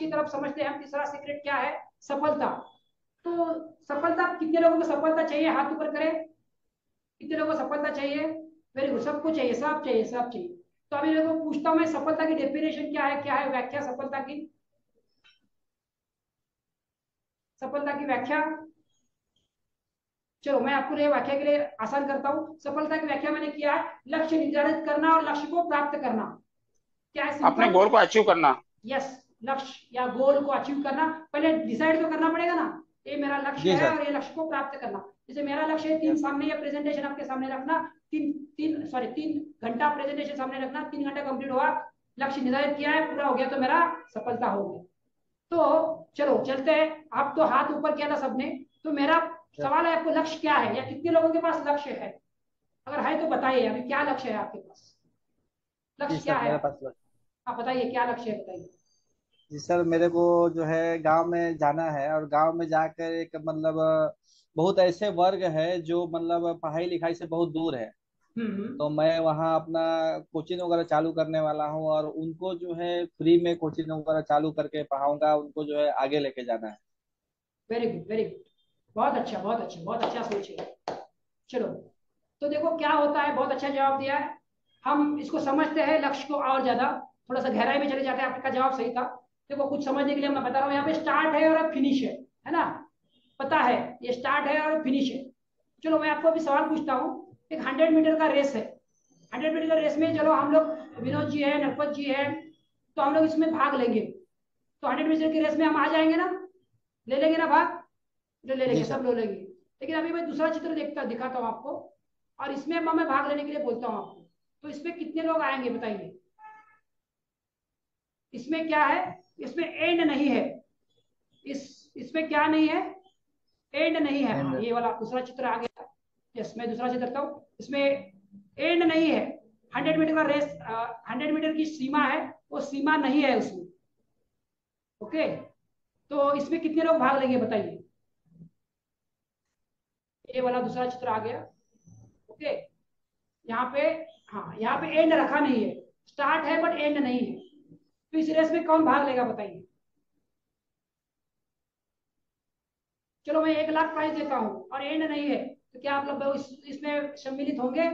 की तरफ समझते हैं हम। तीसरा सीक्रेट क्या है? सफलता। तो सफलता, कितने लोगों को सफलता चाहिए? हाथ ऊपर करें। कितने लोगों को सफलता चाहिए? वेरी गुड, सबको चाहिए, सब चाहिए, सब चाहिए। तो अभी लोगों को पूछता हूँ मैं, सफलता की डेफिनेशन क्या है, क्या है व्याख्या सफलता की? सफलता की व्याख्या। चलो मैं आपको ये व्याख्या के लिए आसान करता हूँ। सफलता की व्याख्या मैंने किया है, लक्ष्य निर्धारित करना और लक्ष्य को प्राप्त करना। क्या है? अपने सिंपल। गोल को अचीव करना। यस, लक्ष्य या गोल को अचीव करना। पहले डिसाइड तो करना पड़ेगा ना, ये मेरा लक्ष्य जी है सर। और ये लक्ष्य को प्राप्त करना। जैसे मेरा लक्ष्य है तीन यस। सामने या प्रेजेंटेशन आपके सामने रखना, 3 घंटा प्रेजेंटेशन सामने रखना, 3 घंटा कंप्लीट हुआ, लक्ष्य निर्धारित किया है, पूरा हो गया तो मेरा सफलता हो गई। तो चलो चलते हैं। आप तो हाथ ऊपर किया था सबने, तो मेरा यस। सवाल है आपको लक्ष्य क्या है, या कितने लोगों के पास लक्ष्य है? अगर है तो बताइए, अभी क्या लक्ष्य है आपके पास? जी लक्ष्य क्या सर, है? मेरे पास आप बताइए क्या लक्ष्य है, बताइए। जी सर, मेरे को जो है गांव में जाना है, और गांव में जाकर एक मतलब बहुत ऐसे वर्ग है जो मतलब पढ़ाई लिखाई से बहुत दूर है। हम्म। तो मैं वहाँ अपना कोचिंग वगैरह चालू करने वाला हूँ, और उनको जो है फ्री में कोचिंग वगैरह चालू करके पढ़ाऊंगा, उनको जो है आगे लेके जाना है। Very good, very good. बहुत अच्छा, बहुत अच्छा, बहुत अच्छा सोच है। चलो, तो देखो क्या होता है, बहुत अच्छा जवाब दिया है। हम इसको समझते हैं लक्ष्य को और ज्यादा, थोड़ा सा गहराई में चले जाते हैं। आपका जवाब सही था। देखो कुछ समझने के लिए मैं बता रहा हूँ, यहाँ पे स्टार्ट है और अब फिनिश है ना? पता है ये स्टार्ट है और फिनिश है। चलो मैं आपको अभी सवाल पूछता हूँ। एक 100 मीटर का रेस है। 100 मीटर का रेस में चलो हम लोग, विनोद जी है, नरपत जी है, तो हम लोग इसमें भाग लेंगे। तो 100 मीटर की रेस में हम आ जाएंगे ना? ले लेंगे ना भाग? ले जी लेंगे, सब सर। ले लेंगे। लेकिन अभी मैं दूसरा चित्र दिखाता हूँ आपको, और इसमें मैं भाग लेने के लिए बोलता हूँ आपको। तो इसमें कितने लोग आएंगे बताइए? इसमें क्या है? इसमें एंड नहीं है। इसमें क्या नहीं है? एंड नहीं है। हाँ, एंड। ये वाला दूसरा चित्र आ गया। यस, मैं दूसरा चित्र रखता हूँ। इसमें एंड नहीं है। 100 मीटर का रेस, 100 मीटर की सीमा है, वो सीमा नहीं है उसमें। ओके, तो इसमें कितने लोग भाग लेंगे बताइए? ये वाला दूसरा चित्र आ गया। ओके, यहाँ पे, हाँ यहाँ पे एंड रखा नहीं है। स्टार्ट है बट एंड नहीं है। तो इस रेस में कौन भाग लेगा बताइए? चलो मैं 1 लाख प्राइस देता हूँ और एंड नहीं है, तो क्या आप लोग इसमें सम्मिलित होंगे?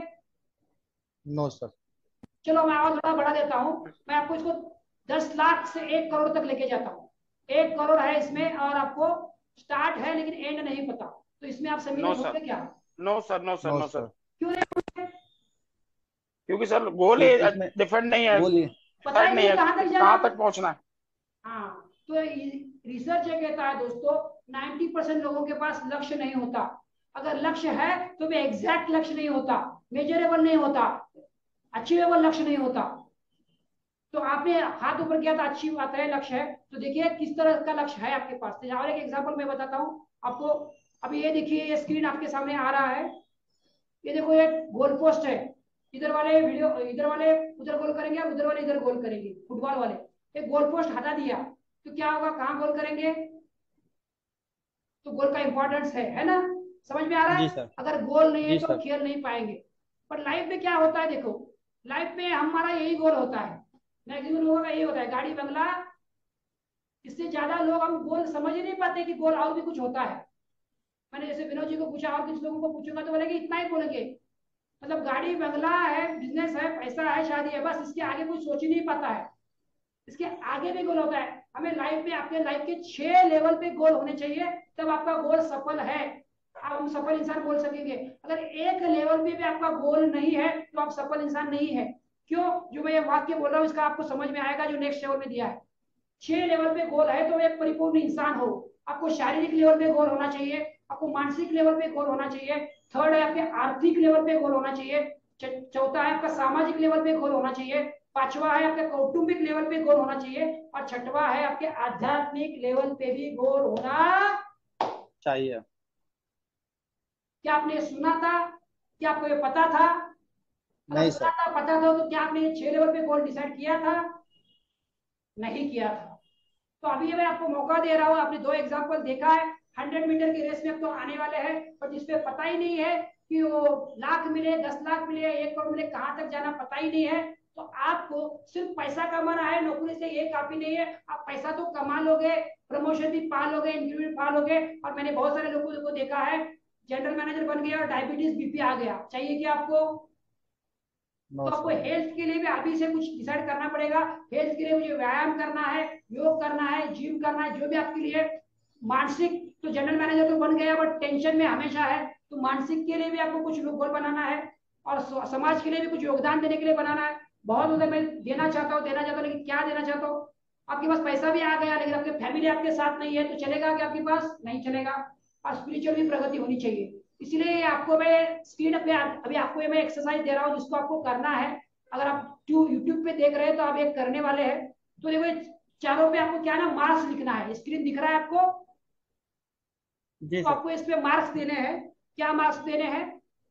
No sir. चलो मैं और थोड़ा बढ़ा देता हूँ। मैं आपको इसको 10 लाख से 1 करोड़ तक लेके जाता हूँ। 1 करोड़ है इसमें, और आपको स्टार्ट है लेकिन एंड नहीं पता। तो इसमें आप नो सम्मिलित सर, होंगे क्या? No sir, no sir, no no sir. Sir. क्यों नहीं होंगे? क्योंकि सर गोल ही क्योंकि इसमें, डिफरेंट नहीं है, क्यों? बोलिए। पता डिसाइड ही नहीं नहीं है कहां कि तक जाना। कहाँ तक पहुंचना है। हाँ, तो रिसर्च ये कहता है दोस्तों, 90% लोगों के पास लक्ष्य नहीं होता। अगर लक्ष्य है तो भी एग्जैक्ट लक्ष्य नहीं होता, मेजरेबल नहीं होता, अचीवेबल लक्ष्य नहीं होता। तो आपने हाथ ऊपर किया था, अच्छी बात है, लक्ष्य है। तो देखिए किस तरह का लक्ष्य है आपके पास। तो और एक एग्जांपल मैं बताता हूँ आपको। अभी ये देखिए, ये स्क्रीन आपके सामने आ रहा है। ये देखो, ये गोल पोस्ट है। इधर वाले वीडियो, इधर वाले उधर गोल करेंगे, उधर वाले इधर गोल करेंगे, फुटबॉल वाले। एक गोल पोस्ट हटा दिया तो क्या होगा, कहाँ गोल करेंगे? तो गोल का इंपॉर्टेंस है ना? समझ में आ रहा जी है? सर। अगर गोल नहीं है जी तो सर। खेल नहीं पाएंगे। पर लाइफ में क्या होता है देखो, लाइफ में हमारा यही गोल होता है। मैक्सिमम लोगों का यही होता है, गाड़ी बंगला। इससे ज्यादा लोग हम गोल समझ ही नहीं पाते कि गोल और भी कुछ होता है। मैंने जैसे विनोद जी को पूछा, और कुछ लोगों को पूछूंगा तो बोलेंगे इतना ही बोलेंगे। मतलब गाड़ी बंगला है, बिजनेस है, पैसा है, शादी है, बस इसके आगे कुछ सोच ही नहीं पाता है। इसके आगे भी गोल होता है। हमें लाइफ में, आपके लाइफ के 6 लेवल पे गोल होने चाहिए, तब आपका गोल सफल है। आप हम सफल इंसान बोल सकेंगे। अगर एक लेवल पे भी आपका गोल नहीं है तो आप सफल इंसान नहीं है। क्यों? जो मैं ये वाक्य बोल रहा हूँ इसका आपको समझ में आएगा, जो नेक्स्ट लेवल में दिया है। 6 लेवल पे गोल है तो एक परिपूर्ण इंसान हो। आपको शारीरिक लेवल पे गोल होना चाहिए, आपको मानसिक लेवल पे गोल होना चाहिए। थर्ड है आपके आर्थिक लेवल पे गोल होना चाहिए। चौथा है आपका सामाजिक लेवल पे गोल होना चाहिए। पांचवा है आपके कौटुंबिक लेवल पे गोल होना चाहिए। और छठवा है आपके आध्यात्मिक लेवल पे भी गोल होना। चाहिए। क्या आपने सुना था? क्या आपको ये पता था? अगर नहीं सुना सर। था, पता था, तो क्या आपने ये 6 लेवल पे गोल डिसाइड किया था? नहीं किया था। तो अभी मैं आपको मौका दे रहा हूँ। आपने 2 एग्जाम्पल देखा है। 100 मीटर की रेस में अब तो आने वाले हैं, पर जिसपे पता ही नहीं है कि वो लाख मिले, 10 लाख मिले, 1 करोड़ मिले, कहाँ तक जाना पता ही नहीं है, तो आपको सिर्फ पैसा कमाना है, नौकरी से ये काफी नहीं है। आप पैसा तो कमा लोगे, प्रमोशन भी पा लोगे, इंटरव्यू भी पा लोगे। और मैंने बहुत सारे लोगों को देखा है, जनरल मैनेजर बन गया और डायबिटीज बीपी आ गया। चाहिए कि आपको, नो तो आपको सर। हेल्थ के लिए भी अभी से कुछ डिसाइड करना पड़ेगा। हेल्थ के लिए मुझे व्यायाम करना है, योग करना है, जिम करना है, जो भी आपके लिए मानसिक। तो जनरल मैनेजर तो बन गया बट टेंशन में हमेशा है, तो मानसिक के लिए भी आपको कुछ गोल बनाना है और समाज के लिए भी कुछ योगदान देने के लिए बनाना है। बहुत उधर मैं देना चाहता हूँ, लेकिन क्या देना चाहता हूँ? आपके पास पैसा भी आ गया लेकिन आपके फैमिली आपके साथ नहीं है, तो चलेगा कि आपके पास नहीं चलेगा। और स्पिरिचुअल भी प्रगति होनी चाहिए। इसलिए आपको मैं स्क्रीन पे अभी आपको ये मैं एक्सरसाइज दे रहा हूँ जिसको आपको करना है। अगर आप यूट्यूब पे देख रहे हैं तो आप एक करने वाले हैं। तो देखो चारों पे आपको क्या ना मार्क्स लिखना है, स्क्रीन दिख रहा है आपको? जी तो सर। आपको इस पे मार्क्स देने हैं। क्या मार्क्स देने हैं?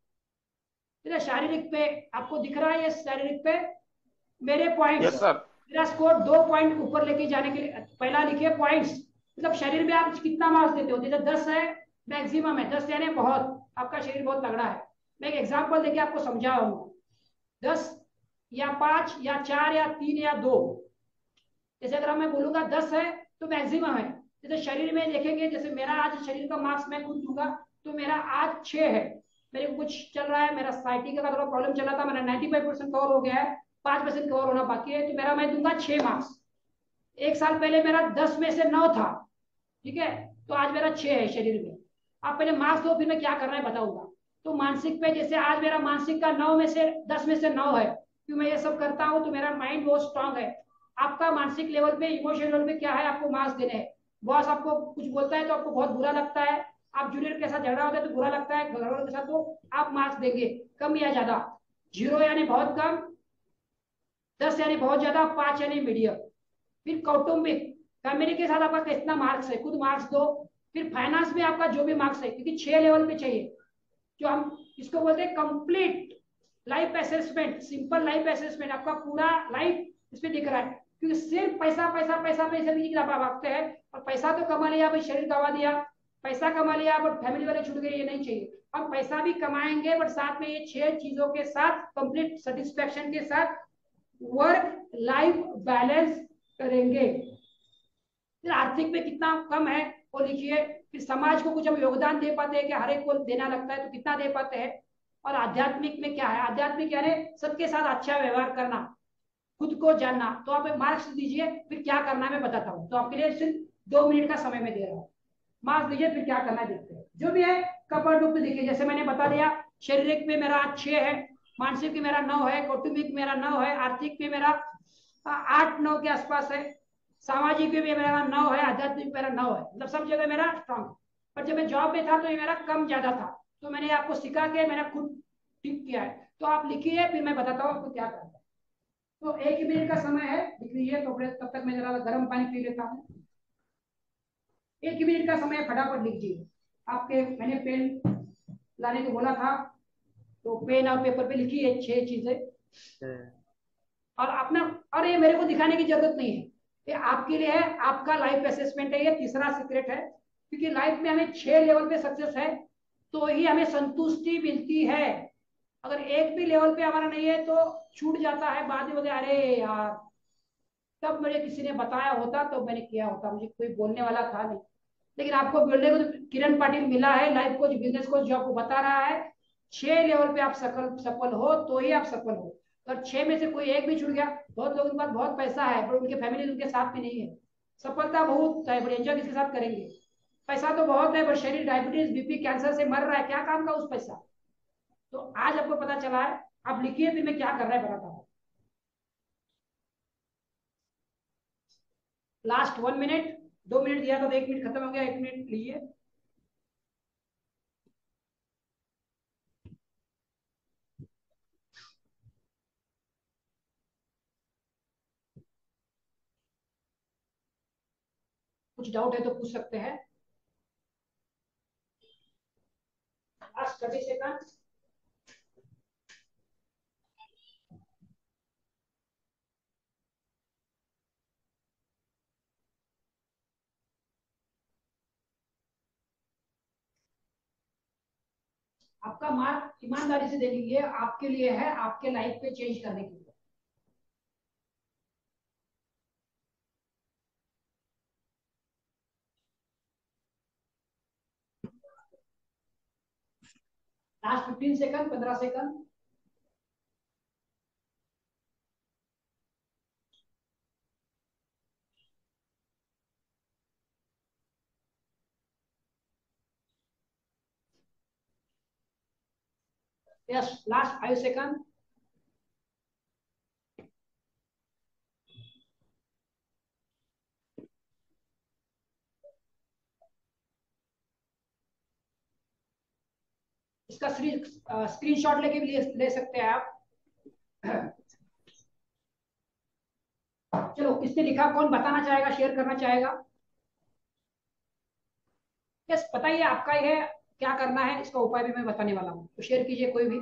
शारीरिक पे आपको दिख रहा है, ये शारीरिक पे मेरे यस पॉइंट्स, सर। मेरा स्कोर 2 पॉइंट ऊपर लेके जाने के लिए पहला लिखिए पॉइंट्स। मतलब शरीर में आप कितना मार्क्स देते हो? जैसे 10 है मैक्सिमम है, 10 यानी बहुत, आपका शरीर बहुत तगड़ा है। मैं एक एग्जांपल देके आपको समझाऊंगा। 10 या 5 या 4 या 3 या 2। जैसे अगर मैं बोलूंगा 10 है तो मैक्सिमम है। जैसे शरीर में देखेंगे, जैसे मेरा आज शरीर का मार्क्स मैं खुद दूंगा, तो मेरा आज 6 है। मेरे को कुछ चल रहा है, मेरा साइटी का थोड़ा प्रॉब्लम चला था, मेरा 95% कवर हो गया है, 5% कवर होना बाकी है, तो मेरा मैं दूंगा 6 मार्क्स। एक साल पहले मेरा 10 में से 9 था, ठीक है, तो आज मेरा 6 है शरीर में। आप पहले मार्क्स दो, फिर मैं क्या करना है बताऊंगा। तो मानसिक पे जैसे आज मेरा मानसिक का 10 में से 9 है, क्यों मैं ये सब करता हूँ, तो मेरा माइंड बहुत स्ट्रांग है। आपका मानसिक लेवल पे, इमोशनल लेवल पे क्या है, आपको मार्क्स देने हैं। बॉस आपको कुछ बोलता है तो आपको बहुत बुरा लगता है, आप जूनियर के साथ झगड़ा होता है तो बुरा लगता है, घर वालों के साथ, तो आप मार्क्स देंगे कम या ज्यादा। 0 यानी बहुत कम, 10 यानी बहुत ज्यादा, 5 यानी मीडियम। फिर कौटुंबिक फैमिली के साथ आपका कितना मार्क्स है, खुद मार्क्स दो। फिर फाइनेंस में आपका जो भी मार्क्स है, क्योंकि 6 लेवल पे चाहिए, जो हम इसको बोलते हैं complete life assessment, simple life assessment. आपका पूरा लाइफ इसमें दिख रहा है, क्योंकि सिर्फ पैसा पैसा पैसा पैसा भी भागते हैं। और पैसा तो कमा लिया भाई, शरीर गवा दिया, पैसा कमा लिया बट फैमिली वाले छूट गए, ये नहीं चाहिए। हम पैसा भी कमाएंगे बट साथ में ये 6 चीजों के साथ कंप्लीट सेटिस्फेक्शन के साथ वर्क लाइफ बैलेंस करेंगे। फिर आर्थिक में कितना कम है वो लिखिए। फिर समाज को कुछ हम योगदान दे पाते हैं कि हर एक को देना लगता है, तो कितना दे पाते हैं। और आध्यात्मिक में क्या है, आध्यात्मिक यानी सबके साथ अच्छा व्यवहार करना, खुद को जानना। तो आप मार्क्स दीजिए, फिर क्या करना है मैं बताता हूँ। तो आपके लिए सिर्फ 2 मिनट का समय मैं दे रहा हूँ। मार्क्स दीजिए, फिर क्या करना है देखते हैं। जो भी है कपड़ रूप में देखिए, जैसे मैंने बता दिया, शारीरिक में मेरा 6 है, मानसिक में मेरा 9 है, कौटुंबिक मेरा 9 है, आर्थिक में मेरा 8-9 के आसपास है, सामाजिक में मेरा 9 है, आध्यात्मिक मेरा 9 है। मतलब सब जगह मेरा स्ट्रांग है। पर जब मैं जॉब में था तो ये मेरा कम ज्यादा था, तो मैंने आपको सिखा के मैंने खुद ठीक किया है। तो आप लिखिए, फिर मैं बताता हूँ आपको क्या करना है। तो 1 मिनट का समय है, लिख लीजिए। तो फिर तब तक मैं जरा गर्म पानी पी लेता हूँ। 1 मिनट का समय फटाफट लीजिए। आपके मैंने पेन लाने को बोला था, तो पेन और पेपर पे लिखिए 6 चीजें। और अपना, और ये मेरे को दिखाने की जरूरत नहीं है, ये आपके लिए है, आपका लाइफ असेसमेंट है, ये तीसरा सीक्रेट है। क्योंकि लाइफ में हमें 6 लेवल पे सक्सेस है, तो ही हमें संतुष्टि मिलती है। अगर एक भी लेवल पे हमारा नहीं है तो छूट जाता है, बाद में बोलते अरे यार, तब मुझे किसी ने बताया होता तो मैंने किया होता, मुझे कोई बोलने वाला था नहीं। लेकिन आपको बोलने को तो किरण पाटिल मिला है, लाइफ कोच बिजनेस कोच, जो आपको बता रहा है 6 लेवल पे आप सफल हो तो ही आप सफल हो। और 6 में से कोई एक भी छूट गया, बहुत लोगों के पास बहुत पैसा है पर उनके फैमिली उनके साथ में नहीं है, सफलता बहुत है बड़े एंजॉय किसके साथ करेंगे। पैसा तो बहुत है पर शरीर डायबिटीज बीपी कैंसर से मर रहा है, क्या काम का उस पैसा। तो आज आपको पता चला है, आप लिखिए, फिर मैं क्या कर रहा है बताता हूँ। लास्ट 1 मिनट, 2 मिनट दिया था तो 1 मिनट खत्म हो गया, 1 मिनट लीजिए। कुछ डाउट है तो पूछ सकते हैं। Last 30 second. आपका मार्क ईमानदारी से दे लीजिए, आपके लिए है, आपके लाइफ पे चेंज करने के लिए। Last 15 second, 15 second. Yes, last 5 second. इसका स्क्रीनशॉट लेके भी ले सकते हैं आप। चलो, किसने लिखा, कौन बताना चाहेगा, शेयर करना चाहेगा? यस, बताइए, आपका ही है, क्या करना है इसका उपाय भी मैं बताने वाला हूँ, तो शेयर कीजिए कोई भी।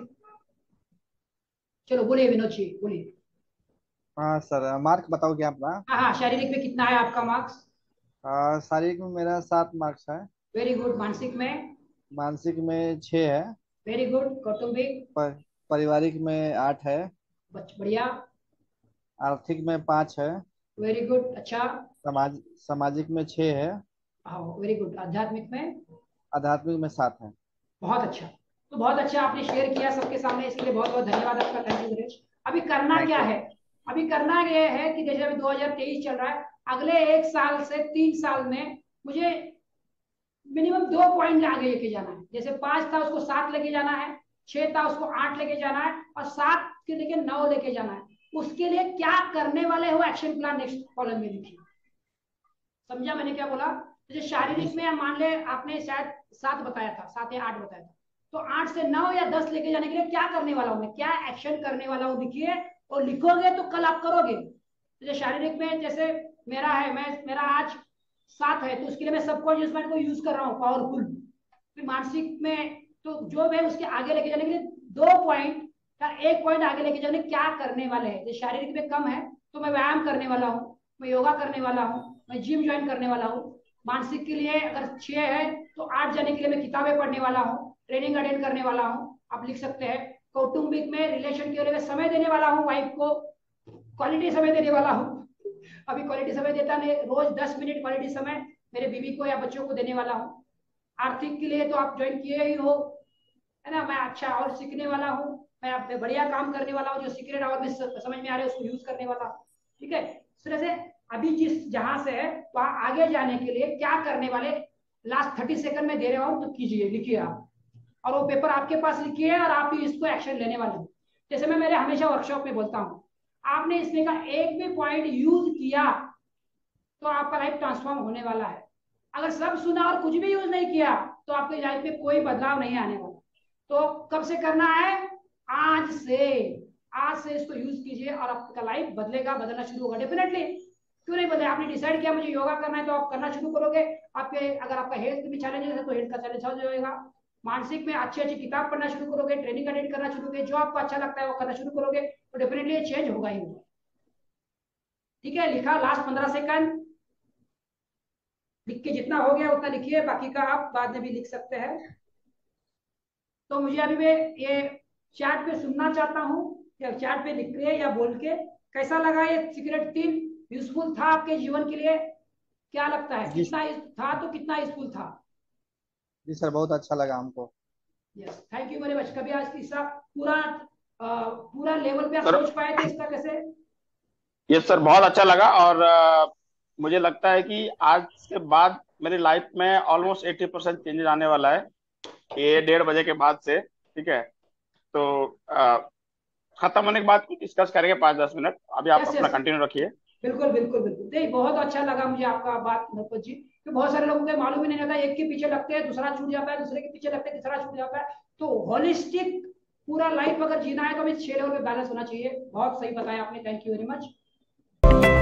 चलो बोलिए विनोद जी, बोलिए। हाँ सर, मार्क बताओ क्या अपना? हाँ हाँ, शारीरिक में कितना है आपका मार्क्स? शारीरिक में मेरा 7 मार्क्स है। Very good. मानसिक में? मानसिक में 6 है। Very good. कौटुंबिक? पर, पारिवारिक में 8 है। बढ़िया। आर्थिक में 5 है। वेरी गुड, अच्छा। सामाजिक में 6 है। हाँ, वेरी गुड। आध्यात्मिक में? आध्यात्मिक में 7 है। बहुत अच्छा। तो बहुत अच्छा आपने शेयर किया सबके सामने, इसलिए बहुत बहुत धन्यवाद आपका। Thank you very much. अभी करना थैंक क्या यू। है? अभी करना ये है कि जैसे अभी 2023 चल रहा है, अगले 1 साल से 3 साल में मुझे मिनिमम 2 पॉइंट आगे लेके जाना है। जैसे 5 था उसको 7 लेके जाना है, 6 था उसको 8 लेके जाना है, और 7 के लेके 9 लेके जाना है। उसके लिए क्या करने वाले हो, एक्शन प्लान नेक्स्ट कॉलम में लिखिए। समझा मैंने क्या बोला? जैसे जी शारीरिक सर। में मान ले आपने शायद 7 बताया था, 7 या 8 बताया था, तो 8 से 9 या 10 लेके जाने के लिए क्या करने वाला हूं मैं, क्या एक्शन करने वाला हूं, लिखिए। और लिखोगे तो कल आप करोगे। जैसे शारीरिक में, जैसे मेरा है, मेरा आज 7 है, तो उसके लिए मैं सबकॉन्शियस माइंड को यूज कर रहा हूँ, पावरफुल। फिर मानसिक में तो जो है उसके आगे लेके जाने के लिए 2 पॉइंट का 1 पॉइंट आगे लेके जाने क्या करने वाले हैं। जैसे शारीरिक में कम है तो मैं व्यायाम करने वाला हूँ, मैं योगा करने वाला हूँ, मैं जिम ज्वाइन करने वाला हूँ। मानसिक के लिए अगर 6 है तो 8 जाने के लिए मैं किताबें पढ़ने वाला हूँ, ट्रेनिंग अटेंड करने वाला हूँ, आप लिख सकते हैं। कौटुंबिक में रिलेशन के लिए मैं समय देने वाला हूँ, वाइफ को क्वालिटी समय देने वाला हूँ। अभी क्वालिटी समय देता नहीं, रोज 10 मिनट क्वालिटी समय मेरे बीवी को या बच्चों को देने वाला हूँ। आर्थिक के लिए तो आप ज्वाइन किए ही हो, है ना। मैं अच्छा और सीखने वाला हूँ, मैं आप बढ़िया काम करने वाला हूँ, जो सीक्रेट और भी समझ में आ रहे हैं उसको यूज करने वाला हूँ। ठीक है, इस तरह से अभी जिस जहां से है वहां आगे जाने के लिए क्या करने वाले, लास्ट 30 सेकंड में दे रहा हूँ, तो कीजिए, लिखिए आप। और वो पेपर आपके पास लिखिए और आप ही इसको एक्शन लेने वाले हैं। जैसे मैं मेरे हमेशा वर्कशॉप में बोलता हूँ, आपने इसमें का एक भी पॉइंट यूज किया तो आपका लाइफ ट्रांसफॉर्म होने वाला है। अगर सब सुना और कुछ भी यूज नहीं किया तो आपकी लाइफ में कोई बदलाव नहीं आने वाला। तो कब से करना है? आज से। आज से इसको यूज कीजिए और आपका लाइफ बदलेगा, बदलना शुरू होगा डेफिनेटली। क्यों नहीं बदले? आपने डिसाइड किया मुझे योगा करना है, तो आप करना शुरू करोगे। आपके अगर आपका हेल्थ में चैलेंजेस है तो हेल्थ का चैलेंज हो जाएगा। मानसिक में अच्छी अच्छी किताब पढ़ना शुरू करोगे, ट्रेनिंग अटेंड करना शुरू करोगे, जो आपको अच्छा लगता है वो करना शुरू करोगे, तो डेफिनेटली ये चेंज होगा ही होगा। ठीक है, लिखा लास्ट 15 सेकंड। लिख के जितना हो गया उतना लिखिए, बाकी का आप बाद में भी लिख सकते हैं। तो मुझे अभी मैं ये चैट पे सुनना चाहता हूँ, या चैट पे लिख के या बोल के, कैसा लगा ये सीक्रेट 3? यूजफुल था आपके जीवन के लिए? क्या लगता है, जी कितना था, तो कितना यूजफुल था? जी सर, बहुत अच्छा लगा हमको। Yes, thank you very much. कभी आज इसका पूरा पूरा लेवल पे आप सर, सोच पाए थे इसका कैसे? ये सर बहुत अच्छा लगा। और मुझे लगता है कि आज के बाद मेरी लाइफ में ऑलमोस्ट 80% चेंजेस आने वाला है, ये 1:30 बजे के बाद से। ठीक है, तो खत्म होने के बाद कुछ डिस्कस करेंगे 5-10 मिनट। अभी आप यस अपना यस, कंटिन्यू रखिए। बिल्कुल बिल्कुल बिल्कुल। नहीं, बहुत अच्छा लगा मुझे आपका बात नरपत जी, कि बहुत सारे लोगों को मालूम ही नहीं रहता, एक के पीछे लगते हैं दूसरा छूट जाता है, दूसरे के पीछे लगते हैं तीसरा छूट जाता है। तो होलिस्टिक पूरा लाइफ अगर जीना है तो हमें 6 लेवल पे बैलेंस होना चाहिए। बहुत सही बताया आपने, थैंक यू वेरी मच।